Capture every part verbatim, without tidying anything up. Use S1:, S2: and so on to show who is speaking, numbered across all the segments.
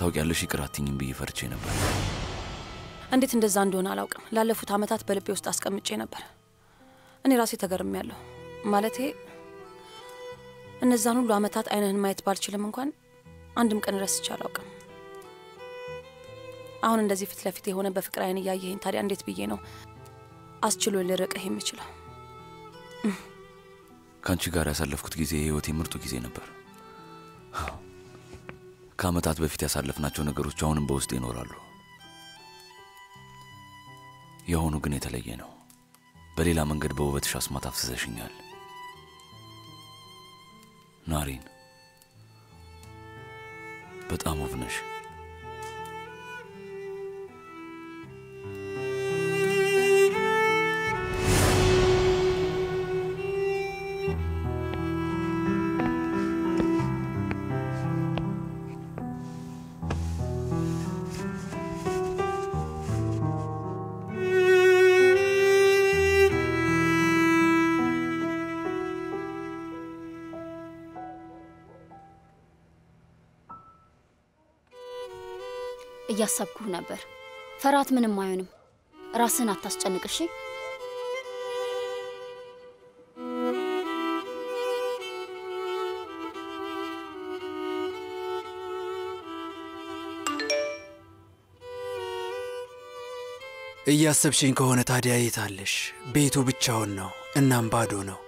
S1: ታውቂያለሽ ይቅራትኝም ብዬ ፈርቼ ነበር
S2: እንዴት እንደዛ እንደሆነ አላውቅም ላለፉት አመታት በልቤ ውስጥ አስቀምጬ ነበር እኔ ራሴ ተገርሜያለሁ ማለቴ እነዛን ሁሉ አመታት አይነን ማየት ባልችልም እንኳን አንድም ቀን ረስቼ አላውቅም አሁን እንደዚህ ፍት ለፊት የሆነ በፍቅር አይን ያየኸኝ ታዲያ እንዴት ብዬ ነው አስችሎ ልርቀህ የምችለው
S1: ካንቺ ጋር ያሳለፍኩት ጊዜ የህይወቴ ምርጡ ጊዜ ነበር ከአመታት በፊት ያሳለፍናቸው ነገሮች አሁንም በውስጤ ይኖራሉ የሆኑ ግን የተለየ ነው በሌላ መንገድ በውበትሽ አስማት አፍስሰሽኛል ናሪን በጣም ውብ ነሽ
S3: እያሰብኩ ነበር ፈራት ምንም አይሆንም ራስን አታስጨንቅሽ
S4: እያሰብሽኝ ከሆነ ታዲያ የታለሽ ቤቱ ብቻውን ነው እናም ባዶ ነው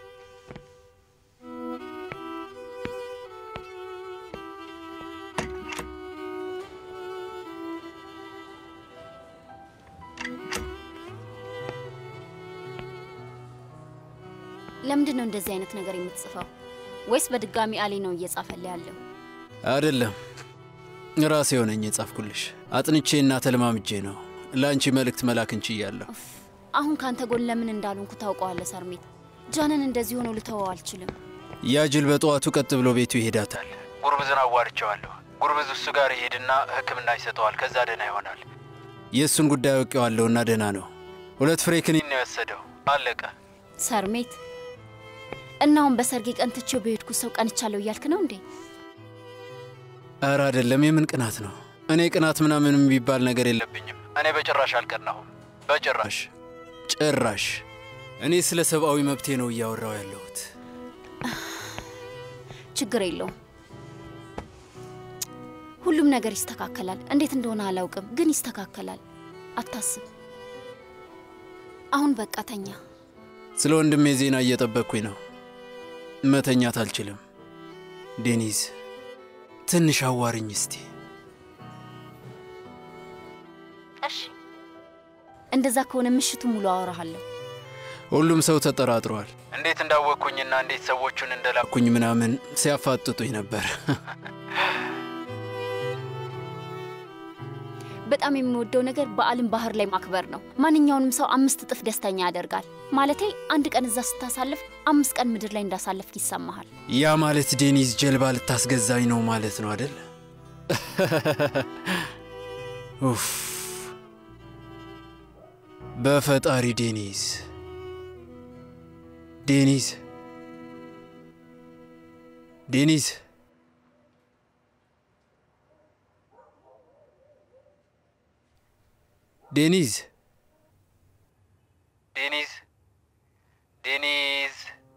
S3: ለምንድን ነው እንደዚህ አይነት ነገር የምትጽፈው ወይስ በድጋሚ አሊ ነው እየጻፈለ ያለው
S4: አይደለም ራሴ ሆነኝ የጻፍኩልሽ አጥንቼና ተለማምጄ ነው ላንቺ መልእክት መላክ እንችያለሁ
S3: አሁን ካንተ ጎን ለምን እንዳልሆንኩ ታውቀዋለህ ሰርሜት ጃነን እንደዚህ ሆኖ ልተወው አልችልም
S4: ያጅል በጠዋቱ ቀጥ ብሎ ቤቱ ይሄዳታል ጉርብዝን አዋርቻለሁ ጉርብዝ እሱ ጋር ይሄድና ህክምና ይሰጠዋል ከዛ ደና ይሆናል የሱን ጉዳይ አውቀዋለሁና ደና ነው ሁለት ፍሬ ክኒን ነው ያሰደው አለቀ
S3: ሰርሜት እናውን በሰርጌ ቀን ትቼው በሄድኩ ሰው ቀንቻለሁ እያልክ ነው እንዴ
S4: አራ አይደለም የምን ቅናት ነው እኔ ቅናት ምናምን የሚባል ነገር የለብኝም እኔ በጭራሽ አልቀናሁም በጭራሽ ጭራሽ እኔ ስለ ሰብአዊ መብቴ ነው ያወራው ያለሁት
S3: ችግር የለውም ሁሉም ነገር ይስተካከላል እንዴት እንደሆነ አላውቅም ግን ይስተካከላል አታስብ አሁን በቃ ተኛ
S4: ስለ ወንድሜ ዜና እየጠበቅኩኝ ነው መተኛት አልችልም ዴኒዝ ትንሽ አዋሪኝ እስቲ
S3: እሺ እንደዛ ከሆነ ምሽቱ ሙሉ አወራሃለሁ
S4: ሁሉም ሰው ተጠራጥሯል እንዴት እንዳወቅኩኝና እንዴት ሰዎቹን እንደላኩኝ ምናምን ሲያፋጥጡኝ ነበር
S3: በጣም የሚወደው ነገር በአለም ባህር ላይ ማክበር ነው ማንኛውንም ሰው አምስት ጥፍ ደስተኛ ያደርጋል ማለቴ አንድ ቀን እዛ ስታሳልፍ አምስት ቀን ምድር ላይ እንዳሳለፍክ ይሰማሃል
S4: ያ ማለት ዴኒዝ ጀልባ ልታስገዛኝ ነው ማለት ነው አይደል ኡፍ በፈጣሪ ዴኒዝ ዴኒዝ ዴኒዝ ዴኒዝ ዴኒዝ ዴኒዝ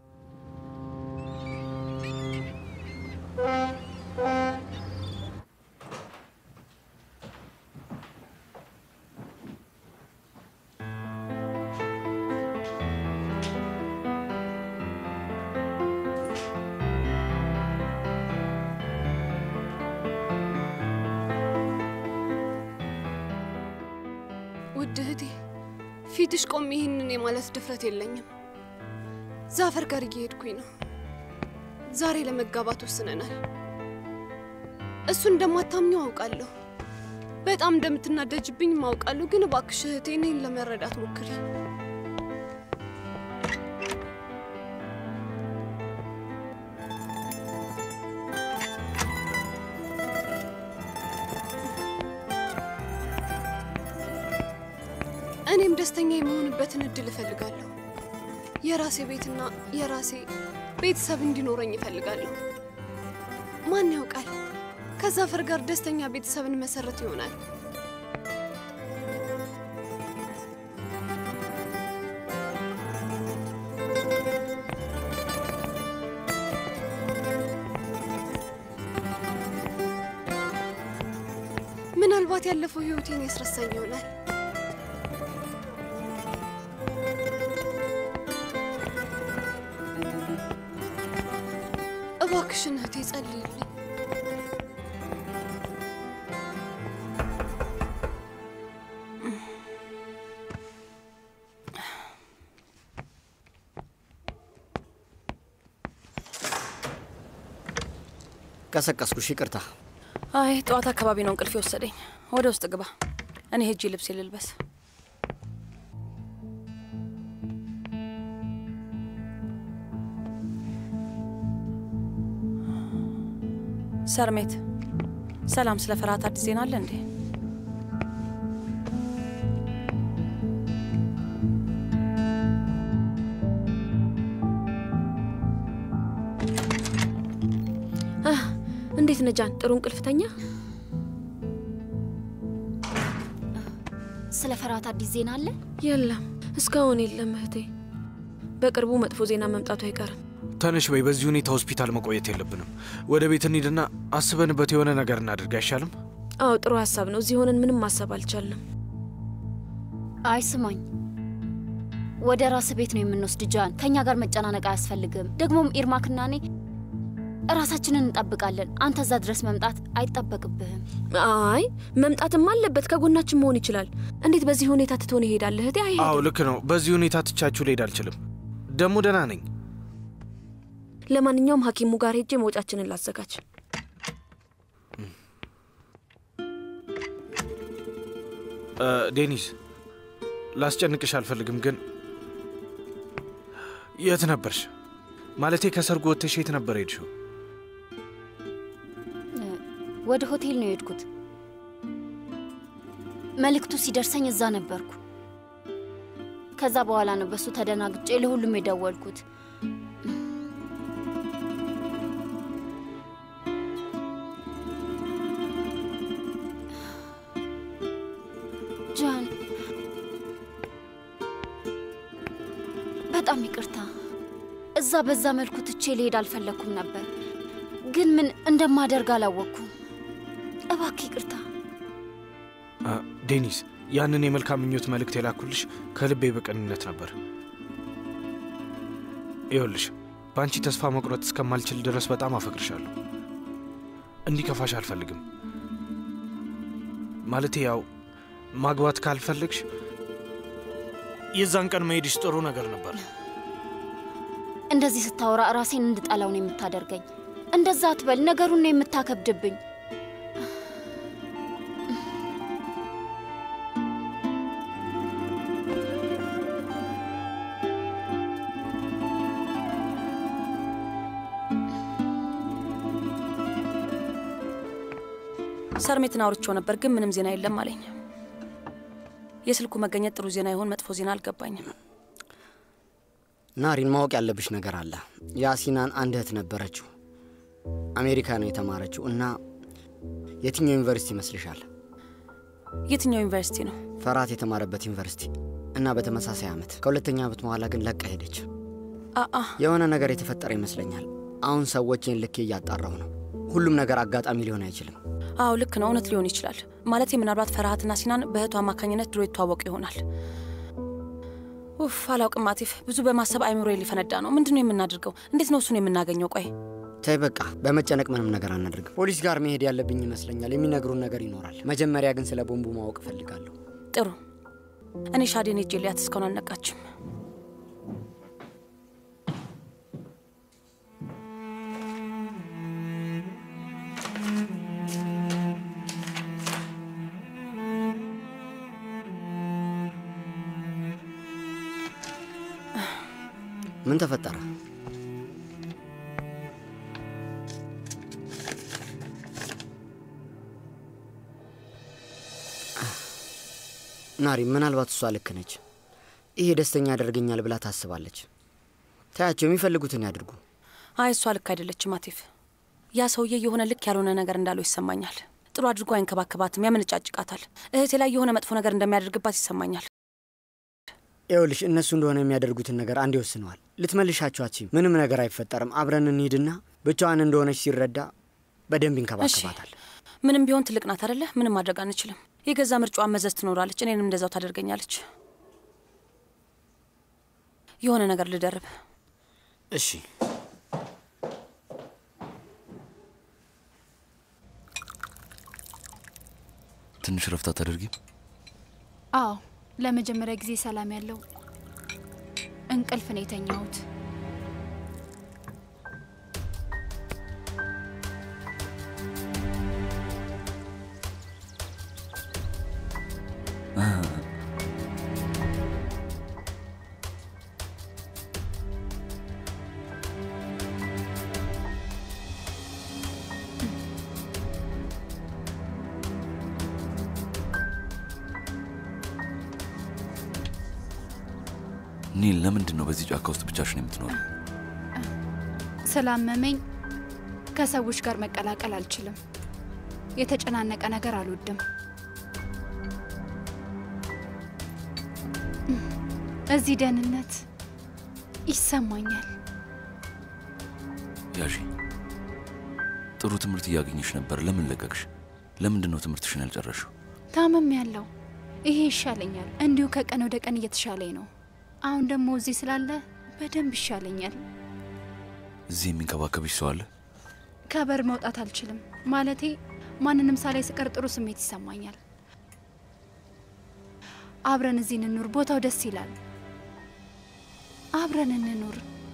S5: ውድህቴ ፊትሽ ቆም ይሄንን የማለት ድፍረት የለኝም ዛፈር ጋር እየሄድኩኝ ነው ዛሬ ለመጋባት ወስነናል እሱ እንደማታምኚው አውቃለሁ በጣም እንደምትናደጅብኝ ማውቃለሁ ግን እባክሽ እህቴ እኔን ለመረዳት ሞክሪ እኔም ደስተኛ የምሆንበትን እድል እፈልጋለሁ የራሴ ቤትና የራሴ ቤተሰብ እንዲኖረኝ እፈልጋለሁ ማን ያውቃል ከዛፈር ጋር ደስተኛ ቤተሰብን መሰረት ይሆናል። ምናልባት ያለፈው ህይወቴን ያስረሳኝ ይሆናል። እባክሽን እህቴ ጸልይልኝ።
S6: ቀሰቀስኩሽ፣ ይቅርታ።
S2: አይ ጠዋት አካባቢ ነው እንቅልፍ የወሰደኝ። ወደ ውስጥ ግባ፣ እኔ ሄጄ ልብስ ልልበስ። ሰርሜት፣ ሰላም። ስለ ፈርሃት አዲስ ዜና አለ እንዴ?
S7: እንዴት ነጃን? ጥሩ እንቅልፍ ተኛ?
S3: ስለ ፈርሃት አዲስ ዜና አለ?
S7: የለም፣ እስካሁን የለም እህቴ። በቅርቡ መጥፎ ዜና መምጣቱ አይቀርም።
S8: ተነሽ በይ፣ በዚህ ሁኔታ ሆስፒታል መቆየት የለብንም። ወደ ቤት እንሂድና አስበንበት የሆነ ነገር እናድርግ አይሻልም?
S7: አዎ ጥሩ ሀሳብ ነው። እዚህ ሆነን ምንም ማሰብ አልቻልንም።
S3: አይ ስማኝ፣ ወደ ራስ ቤት ነው የምንወስድ ጃን። ከኛ ጋር መጨናነቅ አያስፈልግም። ደግሞም ኢርማክና እኔ ራሳችንን እንጠብቃለን። አንተ እዛ ድረስ መምጣት አይጠበቅብህም።
S7: አይ መምጣትም አለበት፣ ከጎናችን መሆን ይችላል። እንዴት በዚህ ሁኔታ ትቶን ይሄዳል እህቴ? አይሄድም።
S8: አዎ ልክ ነው። በዚህ ሁኔታ ትቻችሁ ልሄድ አልችልም። ደግሞ ደህና ነኝ።
S7: ለማንኛውም ሐኪሙ ጋር ሄጄ መውጫችንን ላዘጋጅ።
S8: ዴኒስ፣ ላስጨንቅሽ አልፈልግም፣ ግን የት ነበርሽ? ማለቴ ከሰርጉ ወጥተሽ የት ነበር ሄድሽው?
S3: ወደ ሆቴል ነው የሄድኩት። መልእክቱ ሲደርሰኝ እዛ ነበርኩ። ከዛ በኋላ ነው በሱ ተደናግጬ ለሁሉም የደወልኩት። ጃን፣ በጣም ይቅርታ። እዛ በዛ መልኩ ትቼ ልሄድ አልፈለኩም ነበር፣ ግን ምን እንደማደርግ አላወቅኩም። እባክህ ይቅርታ።
S8: ዴኒስ፣ ያንን የመልካም ምኞት መልእክት የላኩልሽ ከልቤ በቅንነት ነበር። ይኸውልሽ፣ በአንቺ ተስፋ መቁረጥ እስከማልችል ድረስ በጣም አፈቅርሻለሁ። እንዲከፋሽ አልፈልግም። ማለቴ ያው ማግባት ካልፈልግሽ የዛን ቀን መሄድሽ ጥሩ ነገር ነበር።
S3: እንደዚህ ስታወራ ራሴን እንድጠላው ነው የምታደርገኝ። እንደዛ አትበል፣ ነገሩን ነው የምታከብድብኝ።
S2: ሰርሜትን አውርቼው ነበር፣ ግን ምንም ዜና የለም አለኝ። የስልኩ መገኘት ጥሩ ዜና ይሆን መጥፎ ዜና አልገባኝም።
S6: ናሪን፣ ማወቅ ያለብሽ ነገር አለ። ያሲናን አንድ እህት ነበረችው፣ አሜሪካ ነው የተማረችው። እና የትኛው ዩኒቨርሲቲ ይመስልሻል?
S2: የትኛው ዩኒቨርሲቲ ነው?
S6: ፈርሃት የተማረበት ዩኒቨርሲቲ። እና በተመሳሳይ ዓመት ከሁለተኛ ዓመት በኋላ ግን ለቃ ሄደች።
S2: አአ
S6: የሆነ ነገር የተፈጠረ ይመስለኛል። አሁን ሰዎችን ልክ እያጣራሁ ነው። ሁሉም ነገር አጋጣሚ ሊሆን አይችልም።
S2: አዎ ልክ ነው፣ እውነት ሊሆን ይችላል። ማለት ምናልባት ፈርሃትና ሲናን በእህቱ አማካኝነት ድሮ ይተዋወቁ ይሆናል። ኡፍ አላውቅም አቲፍ፣ ብዙ በማሰብ አይምሮዬ ሊፈነዳ ነው። ምንድነው የምናደርገው? እንዴት ነው እሱን የምናገኘው? ቆይ
S6: ተይ በቃ፣ በመጨነቅ ምንም ነገር አናደርግም። ፖሊስ ጋር መሄድ ያለብኝ ይመስለኛል። የሚነግሩን ነገር ይኖራል። መጀመሪያ ግን ስለ ቦምቡ ማወቅ እፈልጋለሁ።
S2: ጥሩ። እኔ ሻዴን ሄጄ ሊያት እስካሁን አልነቃችም።
S6: ምን ተፈጠረ? ናሪ፣ ምናልባት እሷ ልክ ነች። ይሄ ደስተኛ ያደርገኛል ብላ ታስባለች። ታያቸው፣ የሚፈልጉትን ያድርጉ።
S2: አይ እሷ ልክ አይደለችም አቲፍ። ያ ሰውዬ የሆነ ልክ ያልሆነ ነገር እንዳለው ይሰማኛል። ጥሩ አድርጎ አይንከባከባትም፣ ያመነጫጭቃታል። እህቴ ላይ የሆነ መጥፎ ነገር እንደሚያደርግባት ይሰማኛል።
S6: ይኸውልሽ እነሱ እንደሆነ የሚያደርጉትን ነገር አንዴ ወስነዋል። ልትመልሻቸው አትችይም። ምንም ነገር አይፈጠርም። አብረን እንሂድና ብቻዋን እንደሆነች ሲረዳ በደንብ ይንከባከባታል።
S2: ምንም ቢሆን ትልቅ ናት አይደለ? ምንም ማድረግ አንችልም። የገዛ ምርጫዋን መዘዝ ትኖራለች። እኔንም እንደዛው ታደርገኛለች። የሆነ ነገር ልደርብ።
S1: እሺ ትንሽ ረፍት አታደርጊም?
S9: አዎ ለመጀመሪያ ጊዜ ሰላም ያለው እንቅልፍ ነው የተኛሁት።
S1: ኒል ለምንድን ነው በዚህ ጫካ ውስጥ ብቻሽን የምትኖሪው?
S9: ስላመመኝ ከሰዎች ጋር መቀላቀል አልችልም። የተጨናነቀ ነገር አልወድም። እዚህ ደህንነት ይሰማኛል።
S1: ያዢ ጥሩ ትምህርት እያገኘሽ ነበር። ለምን ለቀቅሽ? ለምንድን ነው ትምህርትሽን ያልጨረሽው?
S9: ታመም ያለው ይሄ ይሻለኛል። እንዲሁ ከቀን ወደ ቀን እየተሻለኝ ነው። አሁን ደግሞ እዚህ ስላለ በደንብ ይሻለኛል።
S1: እዚህ የሚንከባከብሽ ሰው አለ?
S9: ከበር መውጣት አልችልም። ማለቴ ማንንም ሳላይ ስቀር ጥሩ ስሜት ይሰማኛል። አብረን እዚህ እንኑር። ቦታው ደስ ይላል። አብረን እንኑር።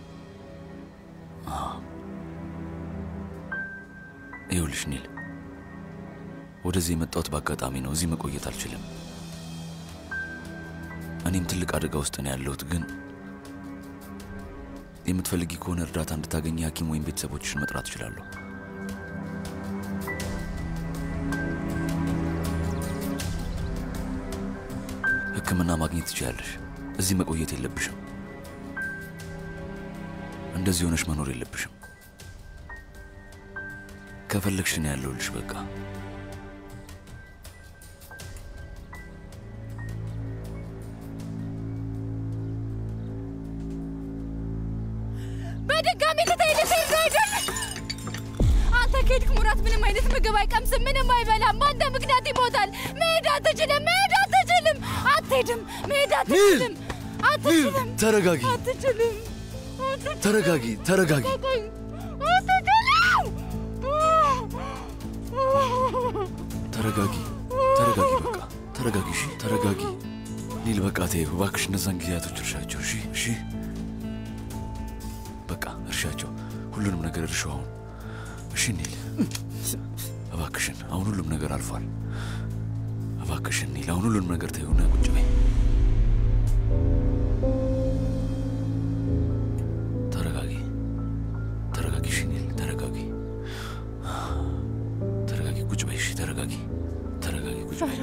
S1: ይኸውልሽ ኒል፣ ወደዚህ የመጣሁት በአጋጣሚ ነው። እዚህ መቆየት አልችልም። እኔም ትልቅ አደጋ ውስጥ ነው ያለሁት። ግን የምትፈልጊ ከሆነ እርዳታ እንድታገኝ ሐኪም ወይም ቤተሰቦችሽን መጥራት እችላለሁ። ሕክምና ማግኘት ትችያለሽ። እዚህ መቆየት የለብሽም። እንደዚህ ሆነሽ መኖር የለብሽም። ከፈለግሽ ነው ያለሁልሽ። በቃ
S9: በድጋሚ ልትሄድ ሄድ አይደል? አንተ ከሄድክ ሙራት ምንም አይነት ምግብ አይቀምስም፣ ምንም አይበላም። በአንተ ምክንያት ይሞታል። መሄድ አትችልም፣ መሄድ አትችልም። አትሄድም፣ መሄድ አትችልም፣ አትችልም።
S1: ተረጋጊ፣
S9: አትችልም።
S1: ተረጋጊ፣ ተረጋጊ። ተረጋጊ፣ ተረጋጊ። በቃ ተረጋጊ። እሺ ተረጋጊ ኒል። በቃ ተይው እባክሽ። እነዛን ጊዜያቶች እርሻቸው። እሺ እሺ በቃ እርሻቸው። ሁሉንም ነገር እርሻው አሁን። እሺ ኒል እባክሽን፣ አሁን ሁሉም ነገር አልፏል። እባክሽን ኒል፣ አሁን ሁሉንም ነገር ተይውና ቁጭ በይ። ተረጋጊ፣ ተረጋጊ። እሺ ኒል ተረጋጊ፣ ተረጋጊ። ቁጭ በይ። እሺ ተረጋጊ፣ ተረጋጊ። ቁጭ በይ።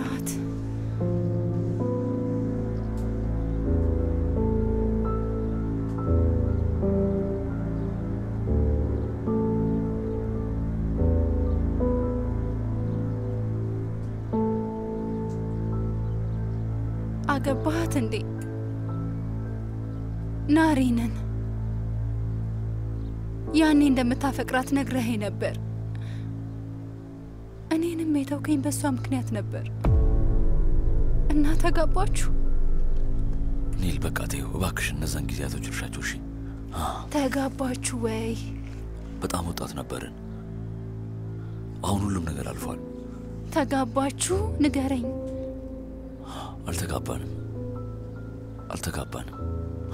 S9: አገባሃት እንዴ? ናሪንን ያኔ እንደምታፈቅራት ነግረኸኝ ነበር። እኔንም የተውከኝ በሷ ምክንያት ነበር እና ተጋባችሁ?
S1: ኒል በቃ ተይው እባክሽ። እነዛን ጊዜያቶች እርሻቸው። እሺ
S9: ተጋባችሁ ወይ?
S1: በጣም ወጣት ነበርን። አሁን ሁሉም ነገር አልፏል።
S9: ተጋባችሁ? ንገረኝ።
S1: አልተጋባንም፣ አልተጋባንም።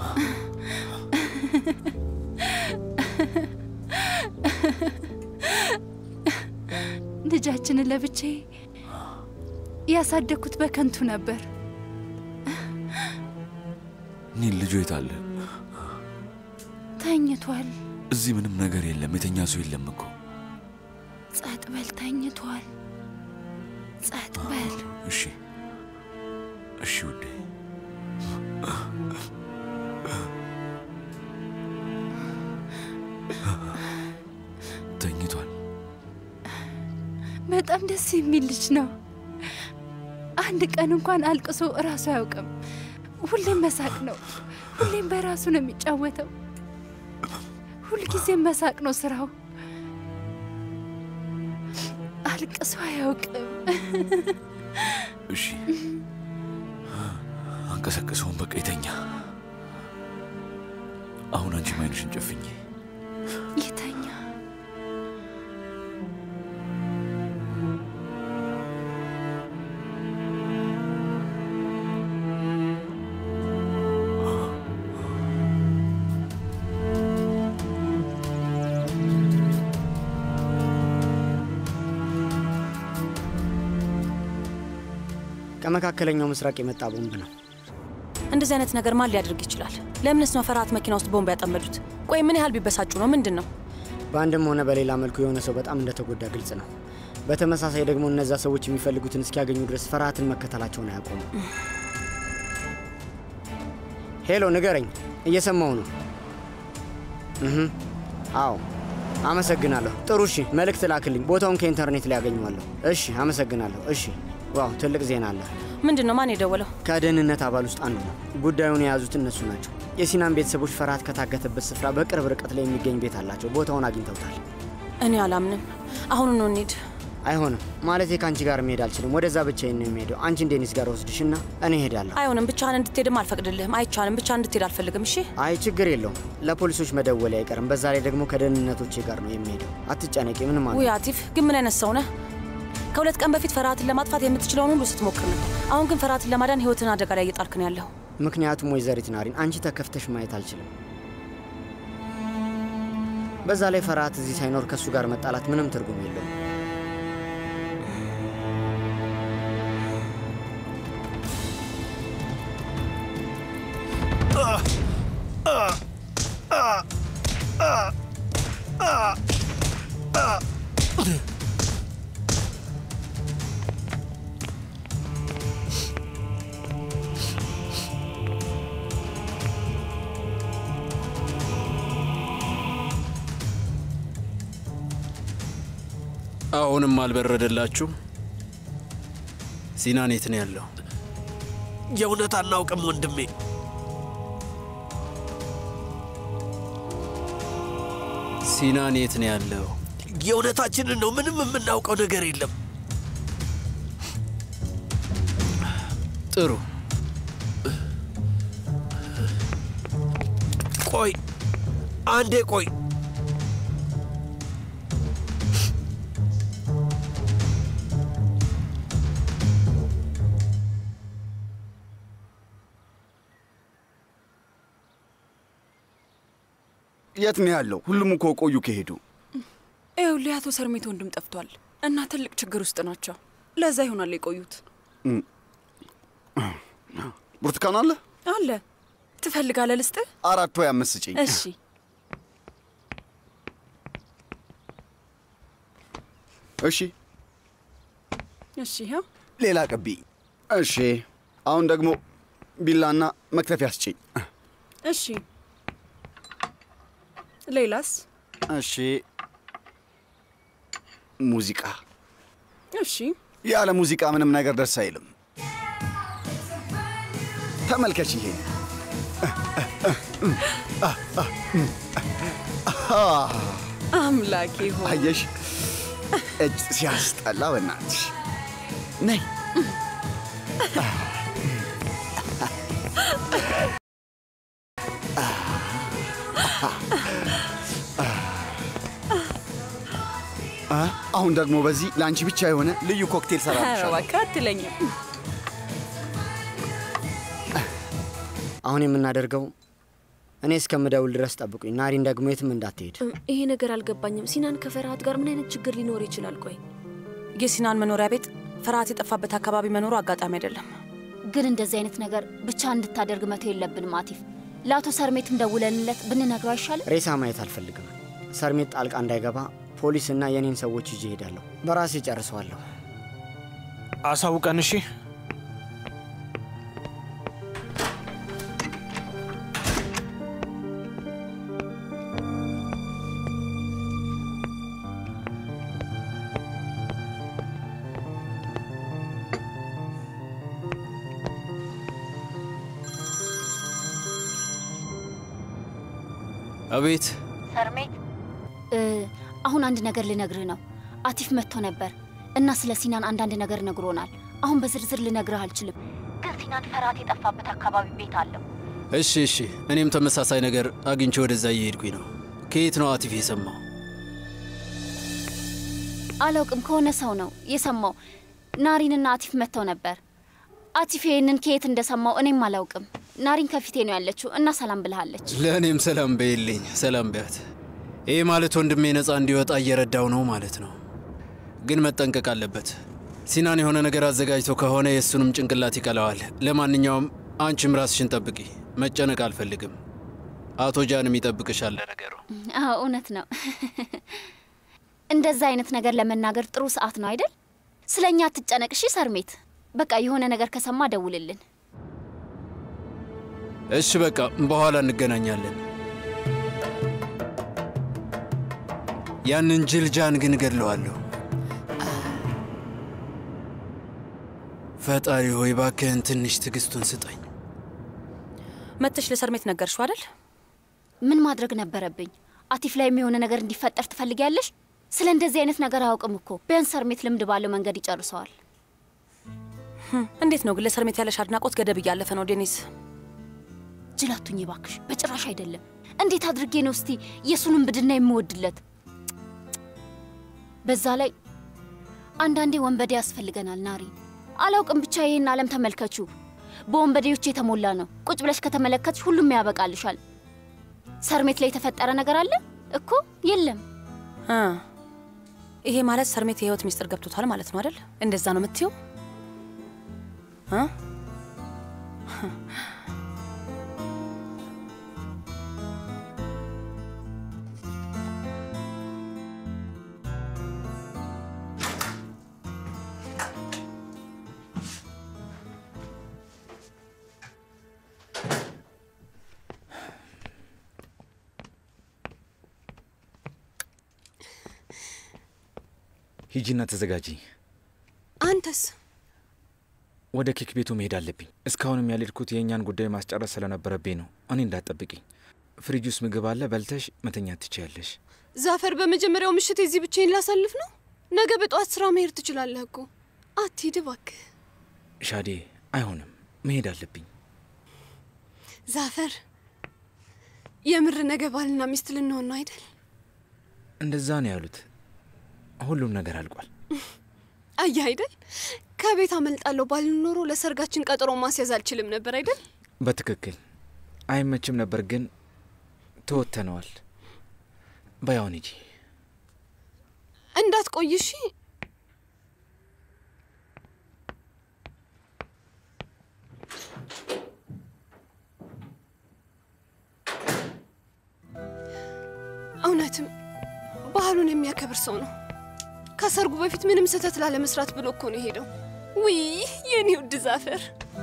S9: ልጃችንን ለብቻዬ ያሳደግኩት በከንቱ ነበር።
S1: ኒል ልጁ የት አለ?
S9: ተኝቷል።
S1: እዚህ ምንም ነገር የለም። የተኛ ሰው የለም እኮ።
S9: ጸጥ በል። ተኝቷል። ጸጥ በል።
S1: እሺ እሺ ውዴ። ተኝቷል።
S9: በጣም ደስ የሚል ልጅ ነው። አንድ ቀን እንኳን አልቅሶ እራሱ አያውቅም። ሁሌም መሳቅ ነው። ሁሌም በራሱ ነው የሚጫወተው። ሁልጊዜም መሳቅ ነው ስራው። አልቅሶ አያውቅም።
S1: እሺ አንቀሳቀሰውን በቃ ይተኛ። አሁን አንቺ አይንሽን ጨፍኝ።
S9: ይተኛ።
S6: ከመካከለኛው ምስራቅ የመጣ ቦምብ ነው።
S2: እንደዚህ አይነት ነገር ማን ሊያደርግ ይችላል? ለምንስ ነው ፈርሃት መኪና ውስጥ ቦምብ ያጠመዱት? ቆይ ምን ያህል ቢበሳጩ ነው? ምንድን ነው?
S6: በአንድም ሆነ በሌላ መልኩ የሆነ ሰው በጣም እንደተጎዳ ግልጽ ነው። በተመሳሳይ ደግሞ እነዛ ሰዎች የሚፈልጉትን እስኪያገኙ ድረስ ፈርሃትን መከተላቸውን አያቆሙ። ሄሎ ንገረኝ፣ እየሰማው ነው። እህ አዎ አመሰግናለሁ። ጥሩ እሺ፣ መልእክት ላክልኝ። ቦታውን ከኢንተርኔት ላይ ያገኘዋለሁ። እሺ አመሰግናለሁ። እሺ ዋው ትልቅ ዜና አለ።
S2: ምንድነው? ማን የደወለው?
S6: ከደህንነት አባል ውስጥ አንዱ ነው። ጉዳዩን የያዙት እነሱ ናቸው። የሲናን ቤተሰቦች ፈርሃት ከታገተበት ስፍራ በቅርብ ርቀት ላይ የሚገኝ ቤት አላቸው። ቦታውን አግኝተውታል።
S2: እኔ አላምንም። አሁን ነው እንሂድ።
S6: አይሆንም። ማለት ከአንቺ ጋር መሄድ አልችልም። ወደዛ ብቻዬን ነው የምሄደው። አንቺ ዴኒስ ጋር ወስድሽና እኔ እሄዳለሁ።
S2: አይሆንም። ብቻህን እንድትሄድም አልፈቅድልህም። አይቻልም። ብቻህን እንድትሄድ አልፈልግም። እሺ?
S6: አይ ችግር የለውም። ለፖሊሶች መደወል አይቀርም። በዛ ላይ ደግሞ ከደህንነቶቼ ጋር ነው የምሄደው። አትጨነቂ። ምንም ማለት
S2: ውይ አቲፍ፣ ግን ምን አይነት ሰው ነህ? ከሁለት ቀን በፊት ፈርሃትን ለማጥፋት የምትችለውን ሁሉ ስትሞክር ነበር። አሁን ግን ፈርሃትን ለማዳን ህይወትን አደጋ ላይ እየጣልክ ነው ያለው።
S6: ምክንያቱም ወይዘሪት ናሪን አንቺ ተከፍተሽ ማየት አልችልም። በዛ ላይ ፈርሃት እዚህ ሳይኖር ከሱ ጋር መጣላት ምንም ትርጉም የለውም።
S4: አሁንም አልበረደላችሁ? ሲናን የት ነው ያለው?
S10: የእውነት አናውቅም ወንድሜ።
S4: ሲናን የት ነው ያለው?
S10: የእውነታችንን ነው። ምንም የምናውቀው ነገር የለም።
S4: ጥሩ።
S10: ቆይ አንዴ ቆይ።
S11: የት ነው ያለው? ሁሉም እኮ ቆዩ ከሄዱ።
S12: ይኸውልህ አቶ ሰርሜት ወንድም ጠፍቷል እና ትልቅ ችግር ውስጥ ናቸው። ለዛ ይሆናል የቆዩት።
S11: ብርቱካን አለ?
S12: አለ። ትፈልጋለህ ልስጥህ?
S11: አራት ወይ አምስት ስጪኝ።
S12: እሺ።
S11: እሺ
S12: እሺ። ይኸው
S11: ሌላ ቀብኝ። እሺ። አሁን ደግሞ ቢላና መክተፊያ ስጪኝ።
S12: እሺ። ሌላስ?
S11: እሺ። ሙዚቃ።
S12: እሺ።
S11: ያለ ሙዚቃ ምንም ነገር ደስ አይልም። ተመልከች ይሄ።
S12: አምላኬ ሆይ
S11: አየሽ? እጅ ሲያስጠላ በእናትሽ። ነይ። አሁን ደግሞ በዚህ ለአንቺ ብቻ የሆነ ልዩ ኮክቴል ሰራልሻለሁ።
S12: እባክህ አትለኝም።
S6: አሁን የምናደርገው እኔ እስከምደውል ድረስ ጠብቁኝ። ናሪን ደግሞ የትም እንዳትሄድ።
S7: ይሄ ነገር አልገባኝም። ሲናን ከፈርሃት ጋር ምን አይነት ችግር ሊኖር ይችላል? ቆይ
S2: የሲናን መኖሪያ ቤት ፈርሃት የጠፋበት አካባቢ መኖሩ አጋጣሚ አይደለም።
S3: ግን እንደዚህ አይነት ነገር ብቻ እንድታደርግ መተው የለብንም አቲፍ። ለአቶ ሰርሜትም ደውለንለት ብንነግረው አይሻልም?
S6: ሬሳ ማየት አልፈልግም። ሰርሜት ጣልቃ እንዳይገባ ፖሊስና የኔን ሰዎች ይዤ እሄዳለሁ። በራሴ ጨርሰዋለሁ።
S8: አሳውቀን። እሺ።
S4: አቤት
S3: ሰርሜት፣ አሁን አንድ ነገር ልነግርህ ነው። አቲፍ መጥቶ ነበር እና ስለ ሲናን አንዳንድ ነገር ነግሮናል። አሁን በዝርዝር ልነግርህ አልችልም፣ ግን ሲናን ፈርሃት የጠፋበት አካባቢ ቤት አለው።
S4: እሺ እሺ፣ እኔም ተመሳሳይ ነገር አግኝቼ ወደዛ እየሄድኩኝ ነው። ከየት ነው አቲፍ የሰማው?
S3: አላውቅም፣ ከሆነ ሰው ነው የሰማው። ናሪንና አቲፍ መጥተው ነበር። አቲፍ ይህንን ከየት እንደሰማው እኔም አላውቅም። ናሪን ከፊቴ ነው ያለችው እና ሰላም ብልሃለች።
S4: ለእኔም ሰላም በይልኝ። ሰላም ቢያት። ይህ ማለት ወንድሜ ነፃ እንዲወጣ እየረዳው ነው ማለት ነው። ግን መጠንቀቅ አለበት። ሲናን የሆነ ነገር አዘጋጅቶ ከሆነ የእሱንም ጭንቅላት ይቀለዋል። ለማንኛውም አንቺም ራስሽን ጠብቂ። መጨነቅ አልፈልግም። አቶ ጃንም ይጠብቅሻል ነገሩ።
S3: አዎ እውነት ነው። እንደዛ አይነት ነገር ለመናገር ጥሩ ሰዓት ነው አይደል? ስለኛ አትጨነቅ እሺ ሰርሜት። በቃ የሆነ ነገር ከሰማ ደውልልን።
S4: እሺ በቃ በኋላ እንገናኛለን። ያንን ጅልጃን ግን ገድለዋለሁ። ፈጣሪ ሆይ ባክህን ትንሽ ትዕግስቱን ስጠኝ።
S2: መጥተሽ ለሰርሜት ነገርሽው አይደል?
S3: ምን ማድረግ ነበረብኝ? አቲፍ ላይ የሆነ ነገር እንዲፈጠር ትፈልጊያለሽ? ስለ እንደዚህ አይነት ነገር አያውቅም እኮ። ቢያንስ ሰርሜት ልምድ ባለው መንገድ ይጨርሰዋል።
S2: እንዴት ነው ግን ለሰርሜት ያለሽ አድናቆት ገደብ እያለፈ ነው ዴኒስ?
S3: ጅላቱኝ ባክሽ። በጭራሽ አይደለም። እንዴት አድርጌ ነው እስቲ የሱንም ብድና የምወድለት? በዛ ላይ አንዳንዴ ወንበዴ ያስፈልገናል ናሪ። አላውቅም፣ ብቻ ይሄን ዓለም ተመልከቹ። በወንበዴዎች የተሞላ ነው። ቁጭ ብለሽ ከተመለከትሽ ሁሉም ያበቃልሻል። ሰርሜት ላይ የተፈጠረ ነገር አለ እኮ? የለም።
S2: አ ይሄ ማለት ሰርሜት የህይወት ሚስጥር ገብቶታል ማለት ነው አይደል? እንደዛ ነው የምትይው? አ
S13: ሂጂና ተዘጋጂ።
S5: አንተስ?
S13: ወደ ኬክ ቤቱ መሄድ አለብኝ። እስካሁንም ያልሄድኩት የእኛን ጉዳይ ማስጨረስ ስለነበረብኝ ነው። እኔ እንዳትጠብቂኝ። ፍሪጅ ውስጥ ምግብ አለ፣ በልተሽ መተኛት ትችያለሽ።
S5: ዛፈር፣ በመጀመሪያው ምሽት እዚህ ብቻዬን ላሳልፍ ነው? ነገ በጠዋት ስራ መሄድ ትችላለህ እኮ። አትሂድ እባክህ።
S13: ሻዴ፣ አይሆንም፣ መሄድ አለብኝ።
S5: ዛፈር፣ የምር ነገ ባልና ሚስት ልንሆን ነው አይደል?
S13: እንደዛ ነው ያሉት። ሁሉም ነገር አልቋል።
S5: አየህ አይደል? ከቤት አመልጣለሁ ባልን ኖሮ ለሰርጋችን ቀጠሮ ማስያዝ አልችልም ነበር አይደል?
S13: በትክክል አይመችም ነበር፣ ግን ተወተነዋል። በያውን ሂጂ።
S5: እንዳትቆይ እሺ? እውነትም ባህሉን የሚያከብር ሰው ነው። ከሰርጉ በፊት ምንም ስህተት ላለመስራት ብሎ እኮ ነው ሄደው። ውይ የኔ ውድ ዛፈር፣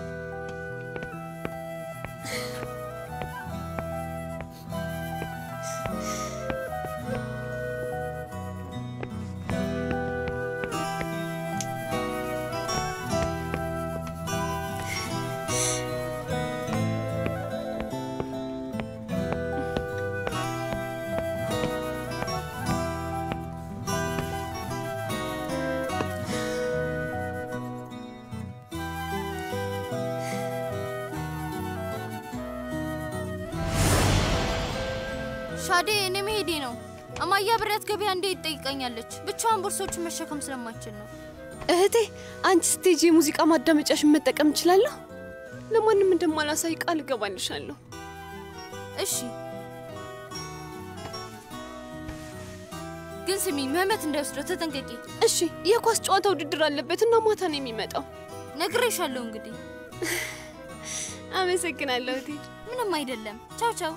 S9: ሻዴ፣ እኔ መሄዴ ነው። አማያ ብረት ገበያ እንደ ይጠይቀኛለች። ብቻዋን ቦርሶችን መሸከም ስለማይችል ነው።
S5: እህቴ፣ አንቺ ስቴጅ የሙዚቃ ማዳመጫሽን መጠቀም እችላለሁ? ለማንም እንደማላሳይ ቃል እገባልሻለሁ።
S9: እሺ። ግን ስሚ፣ መህመት እንዳይወስደው ተጠንቀቂ።
S5: እሺ። የኳስ ጨዋታ ውድድር አለበትና ማታ ነው የሚመጣው።
S9: ነግሬሻለሁ። እንግዲህ
S5: አመሰግናለሁ እህቴ።
S9: ምንም አይደለም። ቻው ቻው።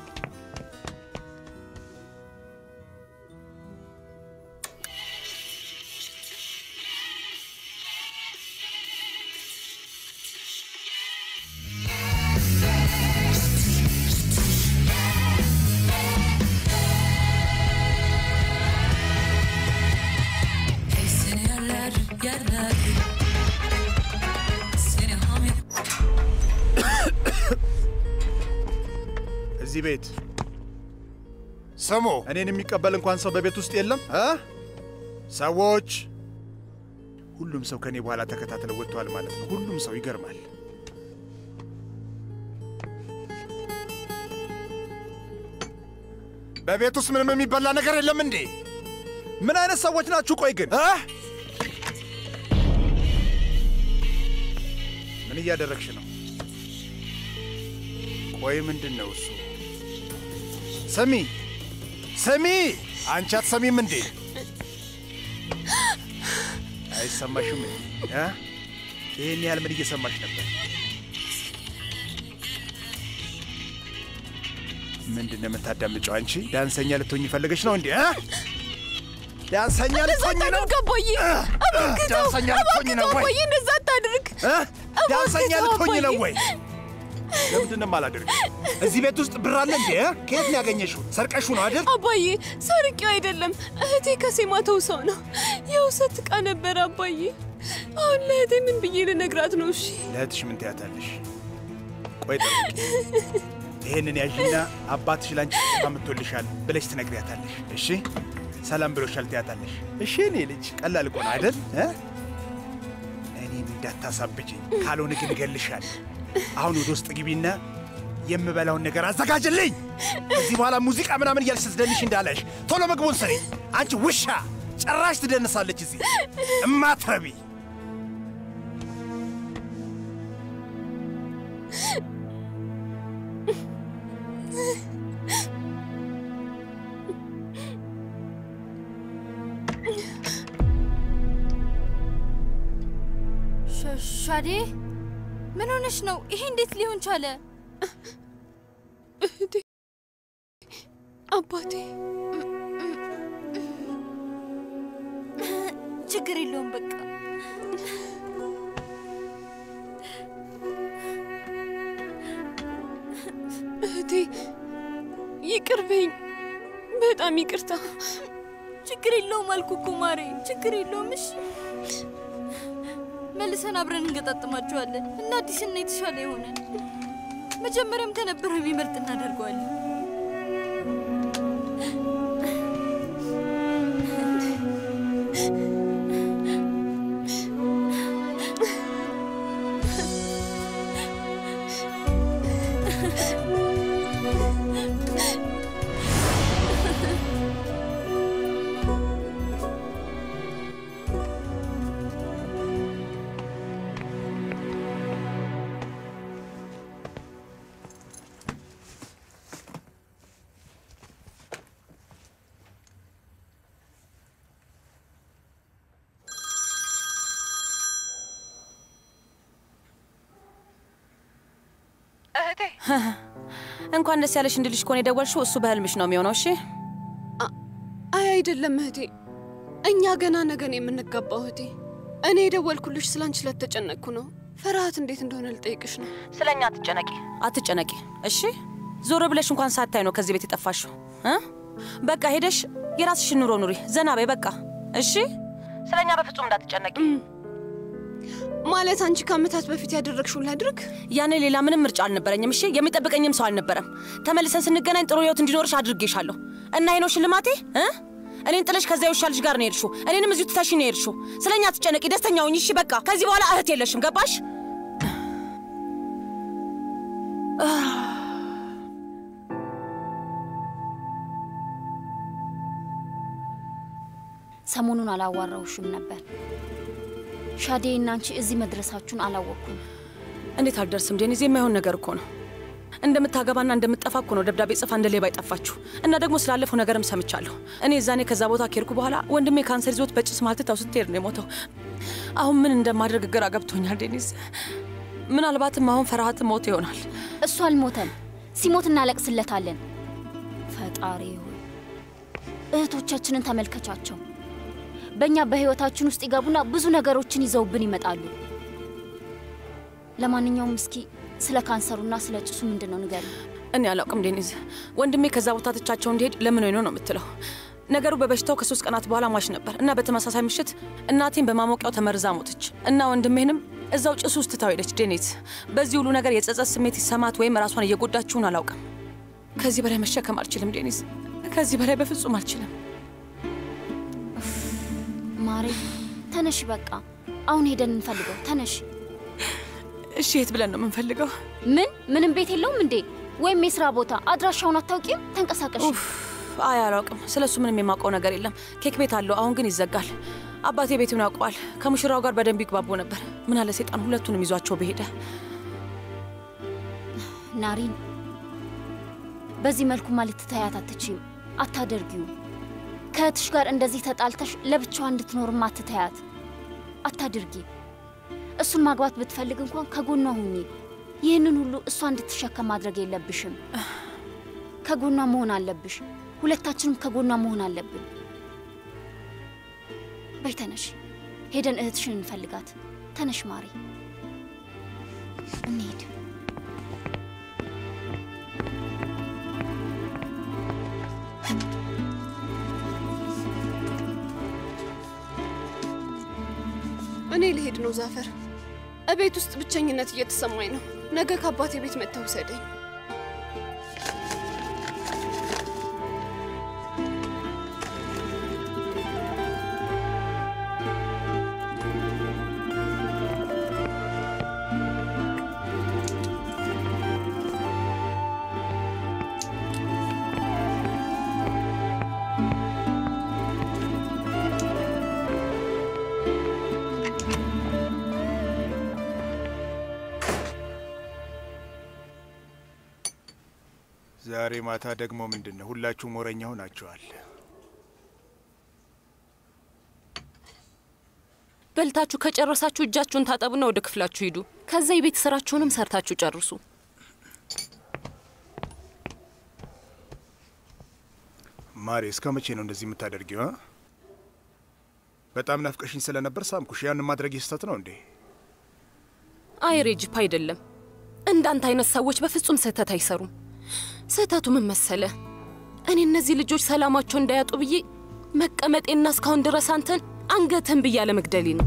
S14: እዚህ ቤት ስሙ፣ እኔን የሚቀበል እንኳን ሰው በቤት ውስጥ የለም እ ሰዎች ሁሉም ሰው ከኔ በኋላ ተከታትለው ወጥቷል ማለት ነው። ሁሉም ሰው ይገርማል። በቤት ውስጥ ምንም የሚበላ ነገር የለም እንዴ? ምን አይነት ሰዎች ናችሁ? ቆይ ግን እ ምን እያደረግሽ ነው? ቆይ ምንድን ነው እሱ? ስሚ ስሚ፣ አንቺ አትሰሚም እንዴ? አይሰማሽም እንዴ? እ ይሄን ያህል ምን እየሰማሽ ነበር? ምንድን ነው የምታዳምጪው አንቺ? ዳንሰኛ ልትሆኝ ፈልገሽ ነው እንዴ? እ ዳንሰኛ ልትሆኝ ነው?
S5: አባዬ
S14: ዳንሰኛ ልትሆኝ ነው ወይ?
S5: አባዬ እንደዛ አታድርግ።
S14: እ ዳንሰኛ ልትሆኝ ነው ወይ? ለምንድን ነው የማላደርግ? እዚህ ቤት ውስጥ ብር አለ እንዴ? ከየት ነው ያገኘሽው? ሰርቀሽው ነው አይደል?
S5: አባዬ ሰርቄው አይደለም፣ እህቴ ከሴማ ተውሰው ነው። የውሰት ዕቃ ነበር አባዬ። አሁን ለእህቴ ምን ብዬ ልነግራት ነው? እሺ
S14: ለእህትሽ ምን ትያታለሽ? ቆይ ጠብቂ። ይሄንን ያዥና አባትሽ ላንቺ አምጥቶልሻል ብለሽ ትነግሪያታለሽ። እሺ ሰላም ብሎሻል ትያታለሽ። እሺ እኔ ልጅ ቀላል እኮ ነው አይደል? እ እኔን እንዳታሳብጂኝ፣ ካልሆነ ግን እገልሻል። አሁን ወደ ውስጥ ግቢና የምበላውን ነገር አዘጋጅልኝ። ከዚህ በኋላ ሙዚቃ ምናምን እያልሽ ስትደንሽ እንዳለሽ ቶሎ ምግቡን ስሪ። አንቺ ውሻ ጭራሽ ትደንሳለች እዚህ እማትረቢ።
S9: ሻዴ ምን ሆነሽ ነው? ይሄ እንዴት ሊሆን ቻለ?
S5: እህቴ፣ አባቴ።
S9: ችግር የለውም በቃ።
S5: እህቴ ይቅር በይኝ፣ በጣም ይቅርታ።
S9: ችግር የለውም አልኩ እኮ ማሬ፣ ችግር የለውም። እሺ መልሰን አብረን እንገጣጥማቸዋለን እና አዲስና የተሻለ ይሆናል። መጀመሪያም ከነበረው የሚመርጥ እናደርገዋለን።
S2: እንኳን ደስ ያለሽ እንድልሽ እኮ ነው የደወልሽው። እሱ በህልምሽ ነው የሚሆነው። እሺ
S5: አይ አይደለም እህቴ፣ እኛ ገና ነገ ነው የምንጋባው እህቴ። እኔ የደወልኩልሽ ስላንቺ ስለተጨነቅኩ ነው። ፈርሃት እንዴት እንደሆነ ልጠይቅሽ ነው።
S2: ስለኛ አትጨነቂ አትጨነቂ። እሺ ዞር ብለሽ እንኳን ሳታይ ነው ከዚህ ቤት የጠፋሽው እ በቃ ሄደሽ የራስሽን ኑሮ ኑሪ፣ ዘና በይ በቃ። እሺ ስለኛ በፍጹም እንዳትጨነቂ።
S5: ማለት አንቺ ከአመታት በፊት ያደረግሽውን ላድርግ?
S2: ያኔ ሌላ ምንም ምርጫ አልነበረኝም። እሺ የሚጠብቀኝም ሰው አልነበረም። ተመልሰን ስንገናኝ ጥሩ ህይወት እንዲኖርሽ አድርጌሻለሁ እና ይሄ ነው ሽልማቴ እ እኔን ጥለሽ ከዛ የውሻ ልጅ ጋር ነው የሄድሽው። እኔንም እዚሁ ትተሽ ነው የሄድሽው። ስለኛ አትጨነቂ፣ ደስተኛ ሁኚ። እሺ በቃ ከዚህ በኋላ እህት የለሽም። ገባሽ?
S3: ሰሞኑን አላዋራውሽም ነበር። ሻዴ እና አንቺ እዚህ መድረሳችሁን አላወቅኩም።
S2: እንዴት አልደርስም ዴኒዝ? የማይሆን ነገር እኮ ነው። እንደምታገባና እንደምትጠፋ እኮ ነው ደብዳቤ ጽፋ እንደ ሌባ አይጠፋችሁ። እና ደግሞ ስላለፈው ነገርም ሰምቻለሁ። እኔ እዛኔ ከዛ ቦታ ከሄድኩ በኋላ ወንድሜ ካንሰር ይዞት በጭስ ማልትታው ስትሄድ ነው የሞተው። አሁን ምን እንደማድረግ ግራ ገብቶኛል ዴኒዝ። ምናልባትም አሁን ፈርሃት ሞት ይሆናል።
S3: እሱ አልሞተም። ሲሞት እናለቅስለታለን። ፈጣሪ ሆይ እህቶቻችንን ተመልከቻቸው። በእኛ በህይወታችን ውስጥ ይገቡና ብዙ ነገሮችን ይዘውብን ይመጣሉ። ለማንኛውም እስኪ ስለ ካንሰሩና ስለ ጭሱ ምንድነው ንገሪኝ።
S2: እኔ አላውቅም ዴኒዝ። ወንድሜ ከዛ ቦታ ትቻቸው እንዲሄድ ለምን ሆኖ ነው የምትለው? ነገሩ በበሽታው ከሶስት ቀናት በኋላ ሟች ነበር እና በተመሳሳይ ምሽት እናቴን በማሞቂያው ተመርዛ ሞተች እና ወንድሜንም እዛው ጭሱ ውስጥ ትታው ሄደች። ዴኒዝ በዚህ ሁሉ ነገር የጸጸት ስሜት ይሰማት ወይም ራሷን እየጎዳችውን አላውቅም። ከዚህ በላይ መሸከም አልችልም ዴኒዝ፣ ከዚህ በላይ በፍጹም አልችልም።
S3: ማሬ ተነሽ፣ በቃ አሁን ሄደን እንፈልገው። ተነሽ።
S2: እሺ የት ብለን ነው የምንፈልገው?
S3: ምን ምንም ቤት የለውም እንዴ? ወይም የስራ ቦታ አድራሻውን አታውቂም? ተንቀሳቀሽ።
S2: አይ አላውቅም፣ ስለሱ ምንም የማውቀው ነገር የለም። ኬክ ቤት አለው፣ አሁን ግን ይዘጋል። አባቴ ቤቱን ያውቀዋል። ከሙሽራው ጋር በደንብ ይግባቡ ነበር። ምን አለ ሰይጣን ሁለቱንም ይዟቸው በሄደ።
S3: ናሪን በዚህ መልኩ ማለት ታያት አትችይም፣ አታደርጊው። ከእህትሽ ጋር እንደዚህ ተጣልተሽ ለብቻዋ እንድትኖርም አትታያት፣ አታድርጊ። እሱን ማግባት ብትፈልግ እንኳን ከጎኗ ሁኚ። ይህንን ሁሉ እሷ እንድትሸከም ማድረግ የለብሽም። ከጎኗ መሆን አለብሽ። ሁለታችንም ከጎኗ መሆን አለብን። በይ ተነሽ፣ ሄደን እህትሽን እንፈልጋት። ተነሽ ማሪ፣ እንሂድ።
S5: እኔ ልሄድ ነው ዛፈር። እቤት ውስጥ ብቸኝነት እየተሰማኝ ነው። ነገ ከአባቴ ቤት መጥተው ውሰደኝ።
S14: ዛሬ ማታ ደግሞ ምንድነው? ሁላችሁም ወረኛ ሆናችኋል።
S15: በልታችሁ ከጨረሳችሁ እጃችሁን ታጠቡና ወደ ክፍላችሁ ሂዱ። ከዛ የቤት ስራችሁንም ሰርታችሁ ጨርሱ።
S14: ማሬ እስከ መቼ ነው እንደዚህ የምታደርጊው? በጣም ናፍቀሽኝ ስለነበር ሳምኩሽ። ያን ማድረግ ይስተት ነው እንዴ?
S15: አይ ሬጅፕ አይደለም። እንዳንተ አይነት ሰዎች በፍጹም ስህተት አይሰሩም። ስህተቱ ምን መሰለ? እኔ እነዚህ ልጆች ሰላማቸው እንዳያጡ ብዬ መቀመጤና እስካሁን ድረስ አንተን አንገትን ብዬ አለመግደሌ ነው።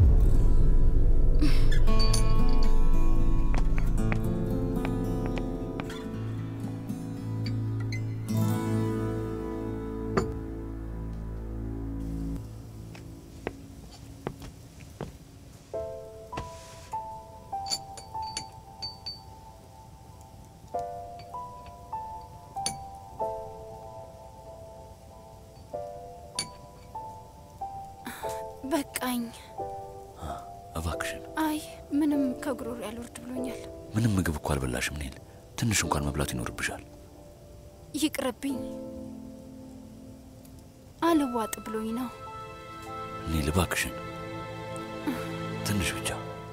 S9: በቃኝ።
S1: እባክሽን።
S9: አይ ምንም ከጉሮሮ ያልወርድ ብሎኛል።
S1: ምንም ምግብ እኮ አልበላሽም ኔል። ትንሽ እንኳን መብላት ይኖርብሻል።
S9: ይቅርብኝ። አልዋጥ ብሎኝ ነው።
S1: ኔል እባክሽን ትንሽ ብቻ።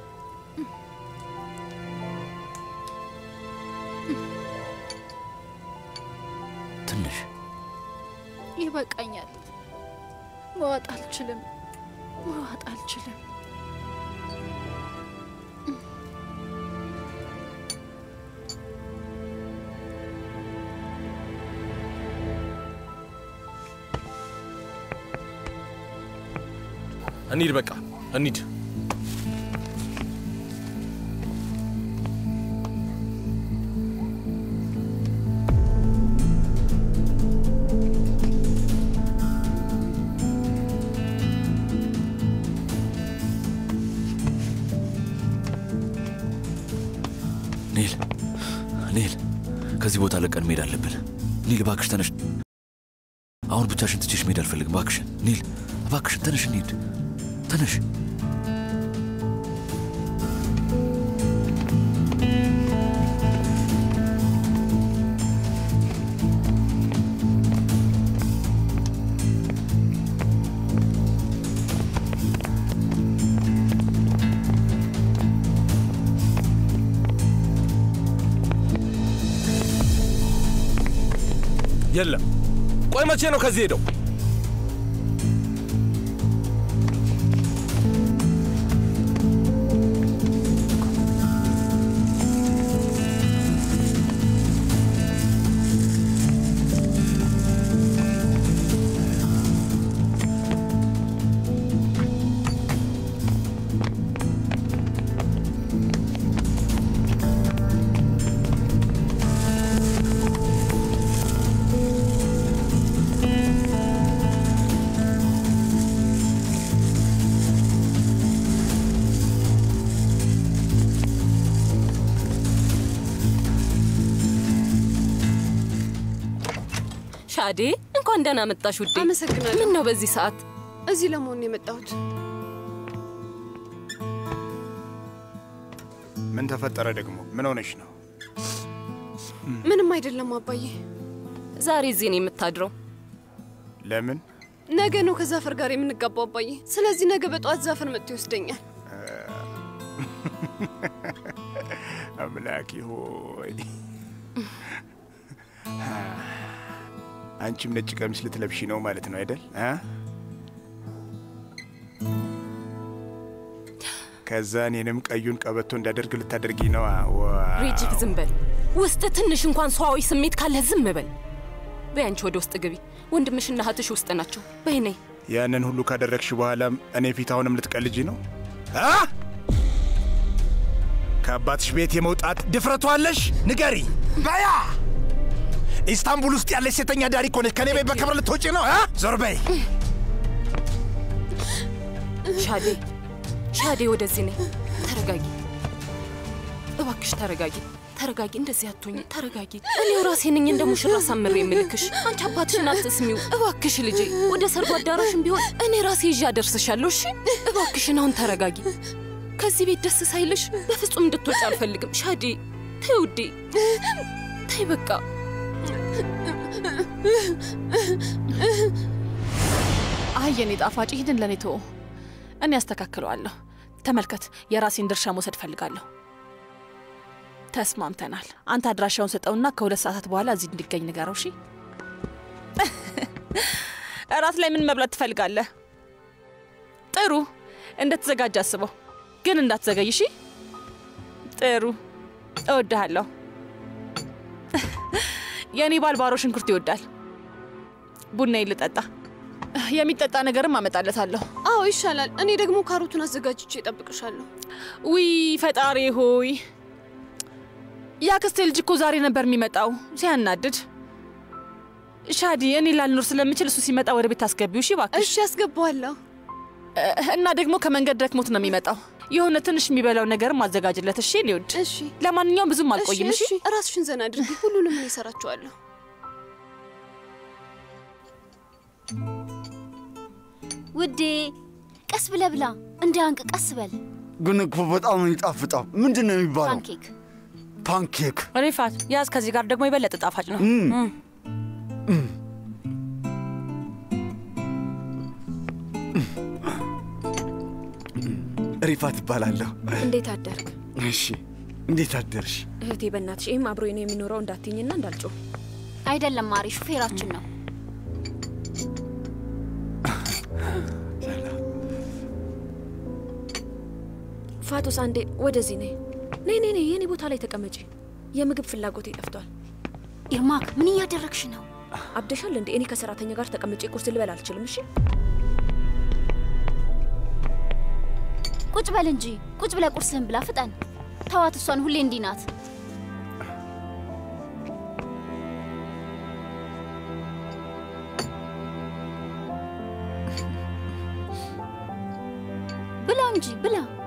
S1: ትንሽ
S9: ይበቃኛል። መዋጥ አልችልም። መዋጥ አልችልም።
S8: እንሂድ፣ በቃ እንሂድ።
S1: ኒል ኒል፣ ከዚህ ቦታ ለቀን መሄድ አለብን። ኒል እባክሽ ተነሽ። አሁን ብቻሽን ትቼሽ መሄድ አልፈልግም። እባክሽን ኒል፣ እባክሽን ተነሽ እንሂድ። ተነሽ።
S8: የለም። ቆይ መቼ ነው ከዚህ ሄደው?
S15: ሻዴ እንኳን ደህና መጣሽ ውዴ።
S5: አመሰግናለሁ።
S15: ምን ነው በዚህ ሰዓት
S5: እዚህ ለመሆን የመጣሁት?
S14: ምን ተፈጠረ ደግሞ? ምን ሆነሽ ነው?
S5: ምንም አይደለም አባዬ።
S15: ዛሬ እዚህ ነው የምታድረው?
S14: ለምን?
S5: ነገ ነው ከዛፈር ጋር የምንጋባው አባዬ። ስለዚህ ነገ በጠዋት ዛፈር መጥቶ ይወስደኛል።
S14: አምላኪ ሆይ አንቺም ነጭ ቀሚስ ልትለብሺ ነው ማለት ነው አይደል? ከዛ እኔንም ቀዩን ቀበቶ እንዳደርግ ልታደርጊ ነው?
S15: ሬጂክ ዝም በል። ውስጥ ትንሽ እንኳን ሰዋዊ ስሜት ካለ ዝም በል። በይ አንቺ ወደ ውስጥ ግቢ። ወንድምሽና እህትሽ ውስጥ ናቸው። በይ ነይ።
S14: ያንን ሁሉ ካደረግሽ በኋላም እኔ ፊት አሁንም ልትቀልጂ ነው? ከአባትሽ ቤት የመውጣት ድፍረቱ አለሽ? ንገሪ በያ። ኢስታንቡል ውስጥ ያለች ሴተኛ ዳሪ እኮ ነች። ከኔ ቤት በክብር ልትወጪ ነው? ዞር በይ።
S15: ሻዴ ሻዴ፣ ወደዚህ ነይ። ተረጋጊ እባክሽ፣ ተረጋጊ ተረጋጊ። እንደዚህ አትሆኝ፣ ተረጋጊ። እኔው ራሴ ነኝ እንደ ሙሽራ ሳምሬ የምልክሽ። አንቺ አባትሽን አትስሚው እባክሽ ልጄ። ወደ ሰርጉ አዳራሽም ቢሆን እኔ ራሴ ይዤ አደርስሻለሁ። እሺ እባክሽን አሁን ተረጋጊ። ከዚህ ቤት ደስ ሳይልሽ በፍጹም እንድትወጪ አልፈልግም። ሻዴ ተይ ውዴ፣ ተይ በቃ።
S16: አይ የኔ ጣፋጭ፣ ይሄን ለኔ ተው፣ እኔ አስተካክለዋለሁ። ተመልከት፣ የራሴን ድርሻ መውሰድ ፈልጋለሁ። ተስማምተናል። አንተ አድራሻውን ሰጠውና ከሁለት ሰዓታት በኋላ እዚህ እንዲገኝ ንገረው። እሺ? እራት ላይ ምን መብላት ትፈልጋለህ? ጥሩ፣ እንደተዘጋጀ አስበው፣ ግን እንዳትዘገይ። እሺ? ጥሩ፣ እወድሃለሁ። የኔ ባል ባሮ ሽንኩርት ይወዳል። ቡና ይልጠጣ፣ የሚጠጣ ነገርም አመጣለታለሁ።
S5: አዎ ይሻላል። እኔ ደግሞ ካሮቱን አዘጋጅቼ እጠብቅሻለሁ።
S16: ውይ ፈጣሪ ሆይ፣ ያክስቴ ልጅ እኮ ዛሬ ነበር የሚመጣው። ሲያናድድ። ሻዲ፣ እኔ ላልኖር ስለምችል እሱ ሲመጣ ወደ ቤት አስገቢው። እሺ እባክሽ።
S5: እሺ አስገባዋለሁ።
S16: እና ደግሞ ከመንገድ ደክሞት ነው የሚመጣው። የሆነ ትንሽ የሚበላው ነገር ማዘጋጅለት። እሺ ሊውድ።
S5: እሺ።
S16: ለማንኛውም ብዙም አልቆይም። እሺ?
S5: ራስሽን ዘና አድርጊ። ሁሉንም እኔ እሰራቸዋለሁ።
S3: ውዴ ቀስ ብለህ ብላ፣ እንዳያንቅ ቀስ በል።
S11: ግን እኮ በጣም ነው የሚጣፍጠው። ምንድን ነው የሚባለው?
S3: ፓንኬክ።
S11: ፓንኬክ።
S2: ሪፋት ያዝ፣ ከዚህ ጋር ደግሞ የበለጠ ጣፋጭ ነው።
S11: ሪፋት እባላለሁ።
S7: እንዴት አደርክ?
S11: እሺ፣ እንዴት አደርሽ?
S7: እህቴ በእናትሽ ይህም አብሮኝ ነው የሚኖረው እንዳትኝና እንዳልጮህ።
S3: አይደለም ማሪ፣ ሹፌራችን ነው።
S7: ፋቶስ አንዴ ወደዚህ ነይ። ነይ ነይ ነይ፣ የኔ ቦታ ላይ ተቀመጪ። የምግብ ፍላጎቴ ጠፍቷል።
S3: ኢርማክ፣ ምን እያደረግሽ ነው?
S7: አብደሻል እንዴ? እኔ ከሰራተኛ ጋር ተቀምጬ ቁርስ ልበል አልችልም? እሺ
S3: ቁጭ በል እንጂ። ቁጭ ብለህ ቁርስህን ብላ። ፍጠን። ተዋት፣ እሷን ሁሌ እንዲህ ናት። ብላ እንጂ ብላ።